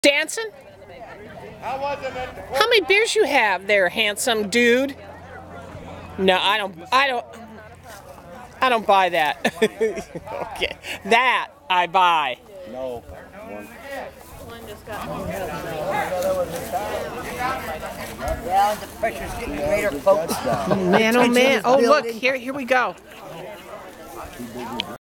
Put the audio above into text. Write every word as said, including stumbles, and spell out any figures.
Dancing? How many beers you have there, handsome dude? No, I don't. I don't. I don't buy that. Okay, that I buy. No. One just got home. Yeah, the pressure's getting greater, folks. Man, oh man! Oh look, here, here we go.